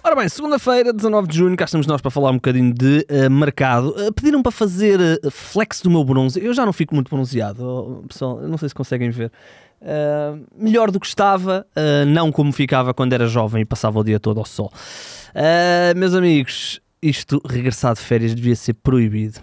Ora bem, segunda-feira, 19 de junho, cá estamos nós para falar um bocadinho de mercado. Pediram para fazer flex do meu bronze. Eu já não fico muito bronzeado, pessoal, eu não sei se conseguem ver. Melhor do que estava, não como ficava quando era jovem e passava o dia todo ao sol. Meus amigos, isto, regressar de férias, devia ser proibido.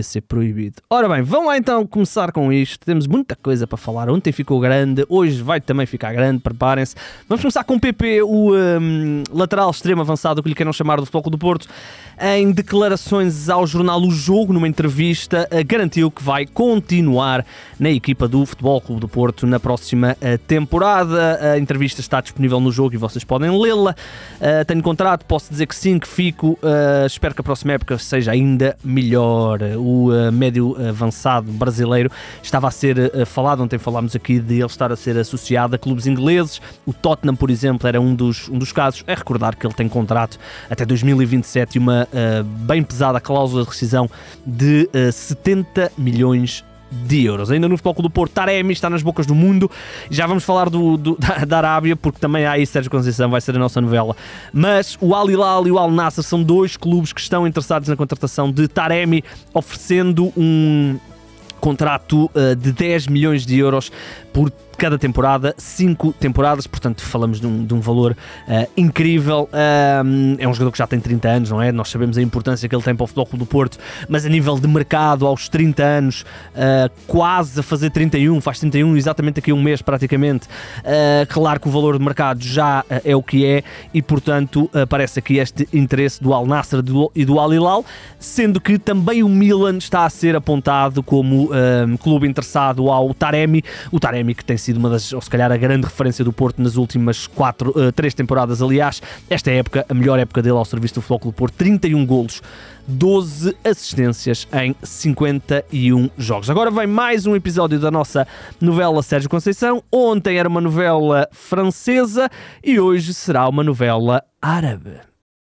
Ora bem, vamos lá então começar com isto. Temos muita coisa para falar. Ontem ficou grande, hoje vai também ficar grande, preparem-se. Vamos começar com o PP, o lateral extremo avançado, que lhe queiram chamar, do Futebol Clube do Porto. Em declarações ao jornal O Jogo, numa entrevista, garantiu que vai continuar na equipa do Futebol Clube do Porto na próxima temporada. A entrevista está disponível no Jogo e vocês podem lê-la. Tenho contrato, posso dizer que sim, que fico. Espero que a próxima época seja ainda melhor. O médio avançado brasileiro estava a ser falado, ontem falámos aqui de ele estar a ser associado a clubes ingleses. O Tottenham, por exemplo, era um dos casos. É recordar que ele tem contrato até 2027 e uma bem pesada cláusula de rescisão de 70 milhões de euros. Ainda no Futebol Clube do Porto, Taremi está nas bocas do mundo. Já vamos falar da Arábia, porque também há aí Sérgio Conceição, vai ser a nossa novela. Mas o Al Hilal e o Al Nassr são dois clubes que estão interessados na contratação de Taremi, oferecendo um contrato de 10 milhões de euros por cada temporada, 5 temporadas, portanto falamos de um valor incrível. É um jogador que já tem 30 anos, não é? Nós sabemos a importância que ele tem para o Futebol Clube do Porto, mas a nível de mercado, aos 30 anos, quase a fazer 31, faz 31 exatamente daqui a um mês praticamente. Claro que o valor de mercado já é o que é e, portanto, aparece aqui este interesse do Al Nassr e do Al Hilal, sendo que também o Milan está a ser apontado como clube interessado ao Taremi. O Taremi, que tem sido uma das, ou se calhar a grande referência do Porto nas últimas 3 temporadas, aliás. Esta época, a melhor época dele ao serviço do Futebol Clube do Porto, 31 golos, 12 assistências em 51 jogos. Agora vem mais um episódio da nossa novela Sérgio Conceição. Ontem era uma novela francesa e hoje será uma novela árabe.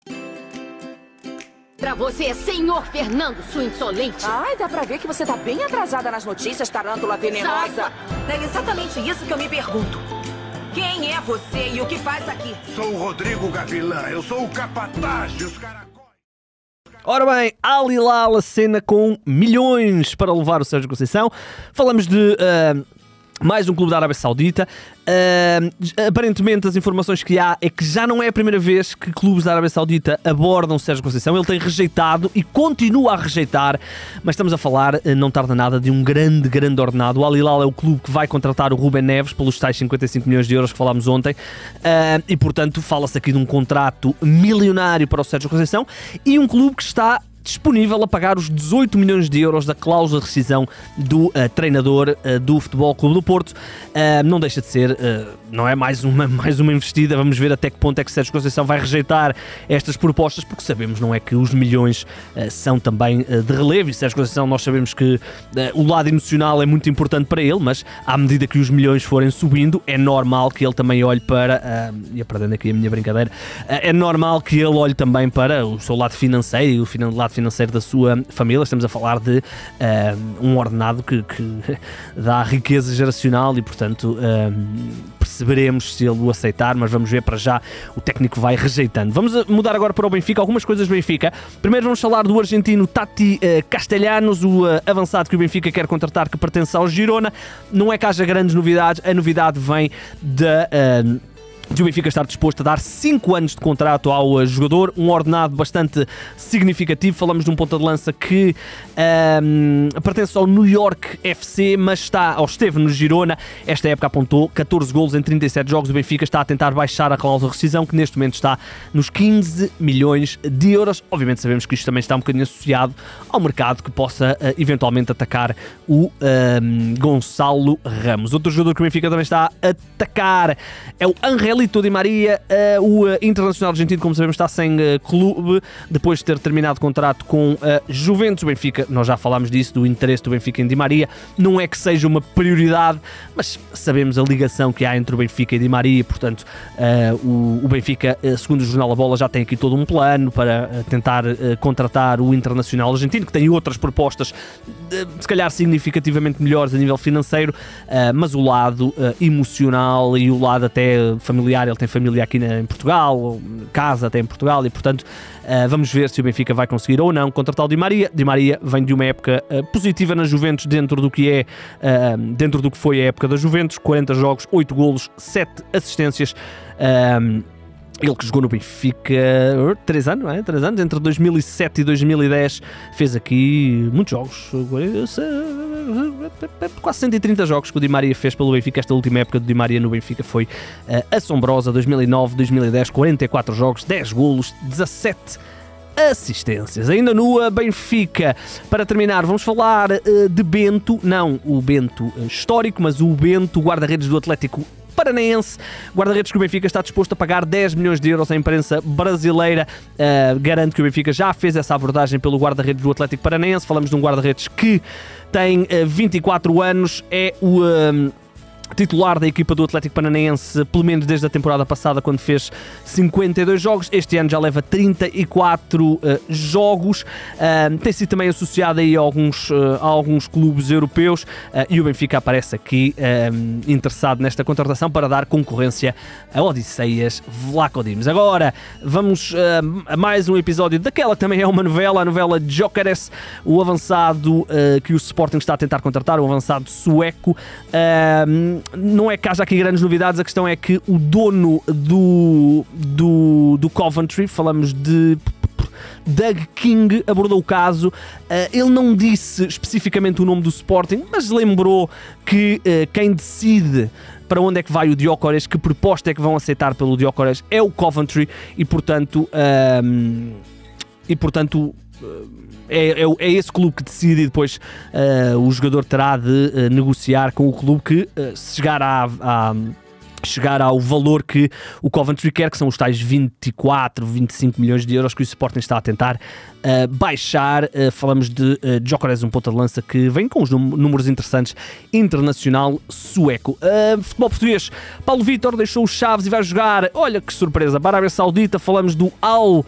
Pra você, senhor Fernando, sua insolente. Ai, dá pra ver que você tá bem atrasada nas notícias, tarântula venenosa. É exatamente isso que eu me pergunto. Quem é você e o que faz aqui? Sou o Rodrigo Gavilã, eu sou o capataz dos caracóis. Ora bem, Al Hilal acena com milhões para levar o Sérgio Conceição. Falamos de mais um clube da Arábia Saudita. Aparentemente as informações que há é que já não é a primeira vez que clubes da Arábia Saudita abordam Sérgio Conceição. Ele tem rejeitado e continua a rejeitar, mas estamos a falar, não tarda nada, de um grande ordenado. O Al Hilal é o clube que vai contratar o Rubén Neves pelos tais 55 milhões de euros que falámos ontem, e portanto fala-se aqui de um contrato milionário para o Sérgio Conceição e um clube que está disponível a pagar os 18 milhões de euros da cláusula de rescisão do treinador do Futebol Clube do Porto. Não deixa de ser, não é mais uma investida. Vamos ver até que ponto é que Sérgio Conceição vai rejeitar estas propostas, porque sabemos, não é, que os milhões são também de relevo, e Sérgio Conceição, nós sabemos que o lado emocional é muito importante para ele, mas à medida que os milhões forem subindo, é normal que ele também olhe para, ia perdendo aqui a minha brincadeira, é normal que ele olhe também para o seu lado financeiro e o lado financeiro da sua família. Estamos a falar de um ordenado que dá riqueza geracional e, portanto, perceberemos se ele o aceitar, mas vamos ver. Para já o técnico vai rejeitando. Vamos mudar agora para o Benfica, algumas coisas do Benfica. Primeiro vamos falar do argentino Tati Castellanos, o avançado que o Benfica quer contratar, que pertence ao Girona. Não é que haja grandes novidades, a novidade vem de o Benfica estar disposto a dar 5 anos de contrato ao jogador, um ordenado bastante significativo. Falamos de um ponta de lança que pertence ao New York FC, mas esteve no Girona. Esta época apontou 14 golos em 37 jogos. O Benfica está a tentar baixar a cláusula de rescisão, que neste momento está nos 15 milhões de euros. Obviamente sabemos que isto também está um bocadinho associado ao mercado que possa eventualmente atacar o Gonçalo Ramos. Outro jogador que o Benfica também está a atacar é o Angelito Di Maria. O internacional argentino, como sabemos, está sem clube depois de ter terminado contrato com a Juventus. O Benfica, nós já falámos disso, do interesse do Benfica em Di Maria. Não é que seja uma prioridade, mas sabemos a ligação que há entre o Benfica e Di Maria. Portanto, o Benfica, segundo o jornal A Bola, já tem aqui todo um plano para tentar contratar o internacional argentino, que tem outras propostas se calhar significativamente melhores a nível financeiro, mas o lado emocional e o lado até familiar familiar, ele tem família aqui em Portugal, casa até em Portugal, e portanto vamos ver se o Benfica vai conseguir ou não contratar o Di Maria. Di Maria vem de uma época positiva na Juventus dentro do que foi a época da Juventus, 40 jogos, 8 golos, 7 assistências. Ele que jogou no Benfica 3 anos, não é? 3 anos, entre 2007 e 2010, fez aqui muitos jogos, quase 130 jogos que o Di Maria fez pelo Benfica. Esta última época do Di Maria no Benfica foi assombrosa, 2009, 2010, 44 jogos, 10 golos, 17 assistências. Ainda no Benfica, para terminar, vamos falar de Bento, não o Bento histórico, mas o Bento, guarda-redes do Atlético Paranaense, guarda-redes que o Benfica está disposto a pagar 10 milhões de euros. A imprensa brasileira garante que o Benfica já fez essa abordagem pelo guarda-redes do Atlético Paranaense. Falamos de um guarda-redes que tem 24 anos, é o titular da equipa do Atlético Paranaense, pelo menos desde a temporada passada, quando fez 52 jogos. Este ano já leva 34 jogos. Tem sido também associado aí a alguns clubes europeus, e o Benfica aparece aqui interessado nesta contratação para dar concorrência a Odisseias Vlachodimos. Agora vamos a mais um episódio daquela que também é uma novela, a novela Gyökeres, o avançado que o Sporting está a tentar contratar, o avançado sueco. Não é que haja aqui grandes novidades, a questão é que o dono do Coventry, falamos de Doug King, abordou o caso. Ele não disse especificamente o nome do Sporting, mas lembrou que quem decide para onde é que vai o Gyökeres, que proposta é que vão aceitar pelo Gyökeres, é o Coventry, e portanto é esse clube que decide, e depois o jogador terá de negociar com o clube que se chegar ao valor que o Coventry quer, que são os tais 24, 25 milhões de euros que o Sporting está a tentar baixar. Falamos de Gyökeres, um ponta de lança que vem com os números interessantes, internacional sueco. Futebol português, Paulo Vítor deixou os Chaves e vai jogar, olha que surpresa, para a Arábia Saudita. Falamos do Al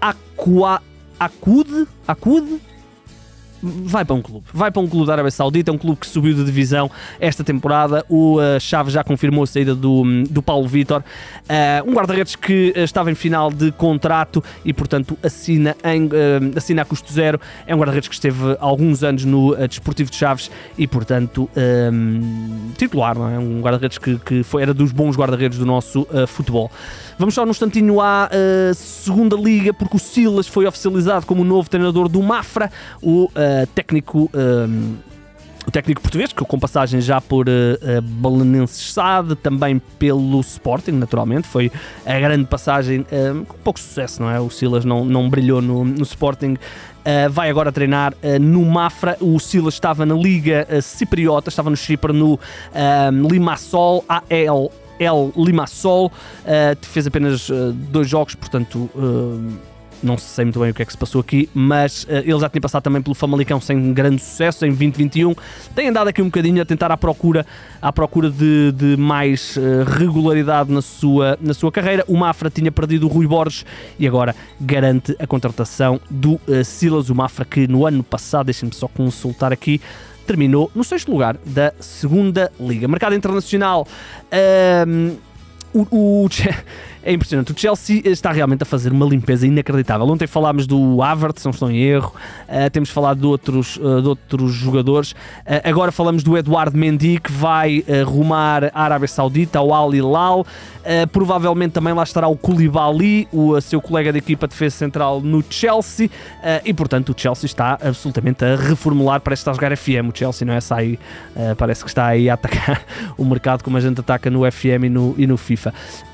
Acude? Vai para um clube da Arábia Saudita, um clube que subiu de divisão esta temporada. O Chaves já confirmou a saída do Paulo Vítor, um guarda-redes que estava em final de contrato e portanto assina a custo zero. É um guarda-redes que esteve há alguns anos no Desportivo de Chaves e portanto titular, não é? Um guarda-redes que era dos bons guarda-redes do nosso futebol. Vamos só num instantinho à segunda liga, porque o Silas foi oficializado como o novo treinador do Mafra, o técnico português, que com passagem já por Belenenses SAD, também pelo Sporting, naturalmente. Foi a grande passagem, com pouco sucesso, não é? O Silas não brilhou no Sporting. Vai agora treinar no Mafra. O Silas estava na Liga Cipriota, estava no Chipre, no Limassol, El Limassol, fez apenas 2 jogos, portanto não sei muito bem o que é que se passou aqui, mas ele já tinha passado também pelo Famalicão sem grande sucesso em 2021. Tem andado aqui um bocadinho a tentar à procura de mais regularidade na sua carreira. O Mafra tinha perdido o Rui Borges e agora garante a contratação do Silas. O Mafra que no ano passado, deixem-me só consultar aqui, terminou no 6º lugar da segunda liga. Mercado internacional, é impressionante. O Chelsea está realmente a fazer uma limpeza inacreditável. Ontem falámos do Havertz, não estou em erro. Temos falado de outros jogadores. Agora falamos do Eduardo Mendy, que vai rumar à Arábia Saudita, ao Al Hilal. Provavelmente também lá estará o Koulibaly, o seu colega de equipa de defesa central no Chelsea. E portanto o Chelsea está absolutamente a reformular. Parece que está a jogar FM. O Chelsea não é essa aí. Parece que está aí a atacar o mercado como a gente ataca no FM e no FIFA.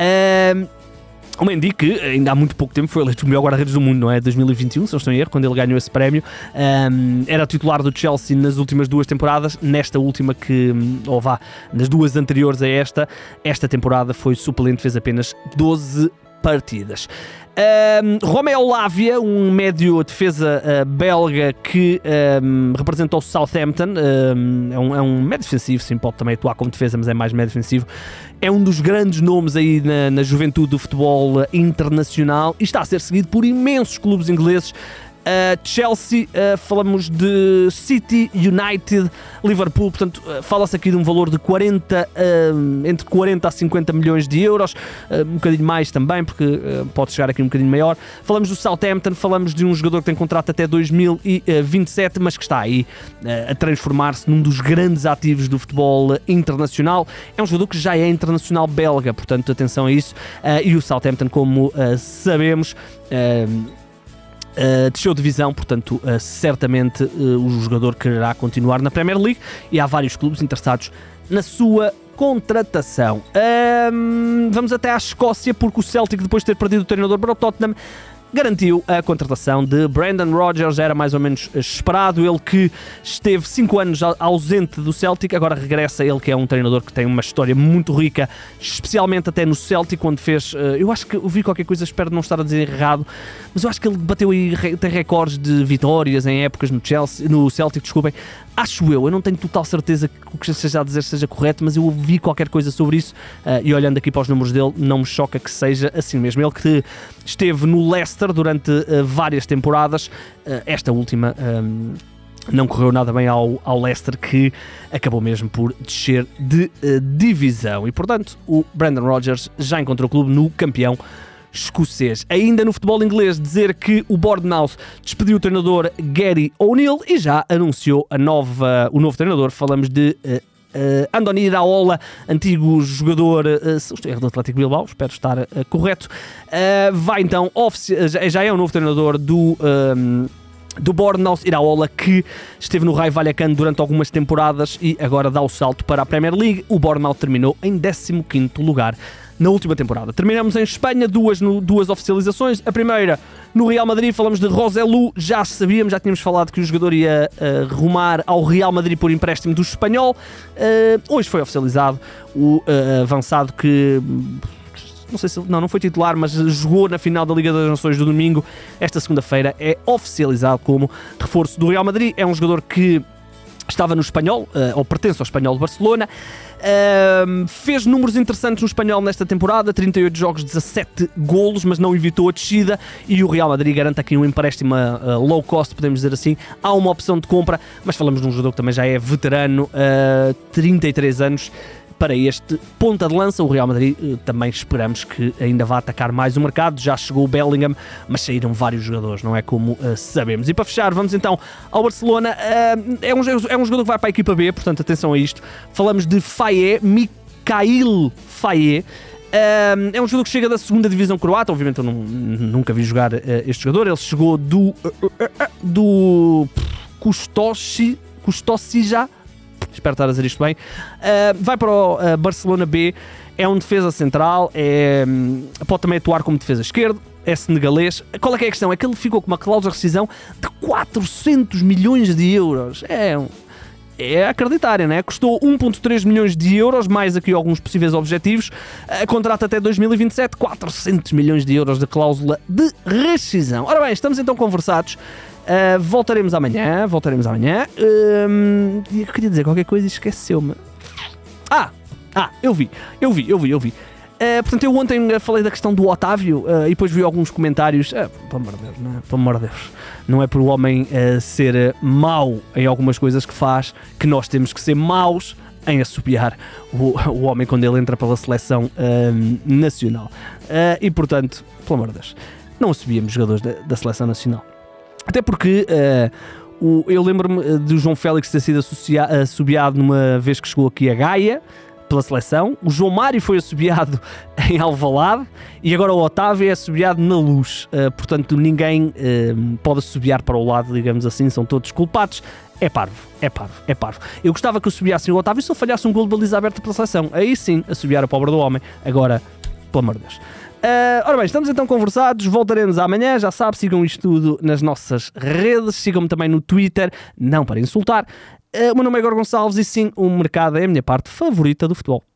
O Mendy, que ainda há muito pouco tempo foi eleito o melhor guarda-redes do mundo, não é? 2021, se não estou em erro, quando ele ganhou esse prémio. Era titular do Chelsea nas últimas 2 temporadas. Nesta última nas 2 anteriores a esta temporada foi suplente, fez apenas 12 partidas. Romeo Lavia, um médio defesa belga que representa o Southampton, é um médio defensivo, sim, pode também atuar como defesa, mas é mais médio defensivo. É um dos grandes nomes aí na juventude do futebol internacional e está a ser seguido por imensos clubes ingleses. Chelsea, falamos de City, United, Liverpool, portanto fala-se aqui de um valor de entre 40 a 50 milhões de euros, um bocadinho mais também, porque pode chegar aqui um bocadinho maior. Falamos do Southampton, falamos de um jogador que tem contrato até 2027, mas que está aí a transformar-se num dos grandes ativos do futebol internacional. É um jogador que já é internacional belga, portanto atenção a isso, e o Southampton, como sabemos, desceu divisão, portanto certamente o jogador quererá continuar na Premier League e há vários clubes interessados na sua contratação. Vamos até à Escócia, porque o Celtic, depois de ter perdido o treinador para o Tottenham, garantiu a contratação de Brendan Rodgers. Era mais ou menos esperado, ele que esteve 5 anos ausente do Celtic, agora regressa. Ele que é um treinador que tem uma história muito rica, especialmente até no Celtic, quando fez, eu acho que ouvi qualquer coisa, espero não estar a dizer errado, mas eu acho que ele bateu aí, tem recordes de vitórias em épocas no Celtic, desculpem, acho eu não tenho total certeza que o que esteja a dizer seja correto, mas eu ouvi qualquer coisa sobre isso, e olhando aqui para os números dele, não me choca que seja assim mesmo. Ele que esteve no Leicester durante várias temporadas, esta última não correu nada bem ao Leicester, que acabou mesmo por descer de divisão, e portanto o Brendan Rodgers já encontrou clube no campeão escocês. Ainda no futebol inglês, dizer que o Bournemouth despediu o treinador Gary O'Neill e já anunciou o novo treinador. Falamos de Andoni Iraola, antigo jogador do Atlético Bilbao, espero estar correto. Vai então, já é o novo treinador do Bournemouth. Iraola, que esteve no Raio Vallecano durante algumas temporadas e agora dá o salto para a Premier League. O Bournemouth terminou em 15º lugar na última temporada. Terminamos em Espanha, duas oficializações. A primeira no Real Madrid, falamos de Roselu. Já sabíamos, já tínhamos falado que o jogador ia rumar ao Real Madrid por empréstimo do Espanhol. Hoje foi oficializado o avançado que não sei se não foi titular, mas jogou na final da Liga das Nações do domingo. Esta segunda-feira é oficializado como reforço do Real Madrid. É um jogador que estava no Espanhol, ou pertence ao Espanhol de Barcelona. Fez números interessantes no Espanhol nesta temporada, 38 jogos, 17 golos, mas não evitou a descida, e o Real Madrid garante aqui um empréstimo low cost, podemos dizer assim. Há uma opção de compra, mas falamos de um jogador que também já é veterano, 33 anos, para este ponta de lança. O Real Madrid também esperamos que ainda vá atacar mais o mercado. Já chegou o Bellingham, mas saíram vários jogadores, não é, como sabemos. E para fechar, vamos então ao Barcelona. É um jogador que vai para a equipa B, portanto atenção a isto. Falamos de Faye, Mikhail Faye. É um jogador que chega da 2ª divisão croata. Obviamente eu nunca vi jogar este jogador. Ele chegou do Custosija, espero estar a dizer isto bem. Vai para o Barcelona B, é um defesa central, pode também atuar como defesa esquerdo, é senegalês. Qual é que é a questão? É que ele ficou com uma cláusula de rescisão de 400 milhões de euros. É acreditarem, né? Custou 1,3 milhões de euros, mais aqui alguns possíveis objetivos. Contrato até 2027, 400 milhões de euros de cláusula de rescisão. Ora bem, estamos então conversados. Voltaremos amanhã. Eu queria dizer qualquer coisa e esqueceu-me. Eu vi. Portanto, eu ontem falei da questão do Otávio e depois vi alguns comentários. Pelo amor de Deus, não é por o homem ser mau em algumas coisas que faz que nós temos que ser maus em assobiar o homem quando ele entra pela seleção nacional. E portanto, pelo amor de Deus, não assobiamos jogadores da seleção nacional. Até porque eu lembro-me do João Félix ter sido assobiado numa vez que chegou aqui a Gaia pela seleção. O João Mário foi assobiado em Alvalade e agora o Otávio é assobiado na Luz. Portanto, ninguém pode assobiar para o lado, digamos assim, são todos culpados. É parvo. Eu gostava que assobiassem o Otávio se ele falhasse um gol de baliza aberta pela seleção. Aí sim, assobiar a pobre do homem. Agora, pelo amor de Deus. Ora bem, estamos então conversados, voltaremos amanhã, já sabe, sigam isto tudo nas nossas redes, sigam-me também no Twitter, não para insultar. O meu nome é Igor Gonçalves e sim, o mercado é a minha parte favorita do futebol.